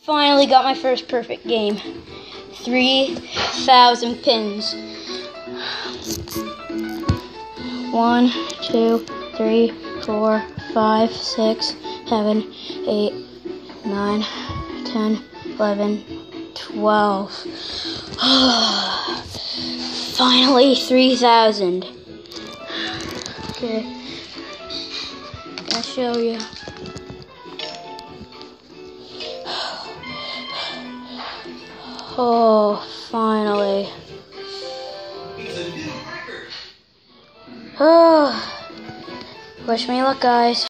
Finally got my first perfect game. 3,000 pins. 1, 2, 3, 4, 5, 6, 7, 8, 9, 10, 11, 12. Finally 3,000. Okay. I'll show you. Oh, finally. Oh, wish me luck, guys.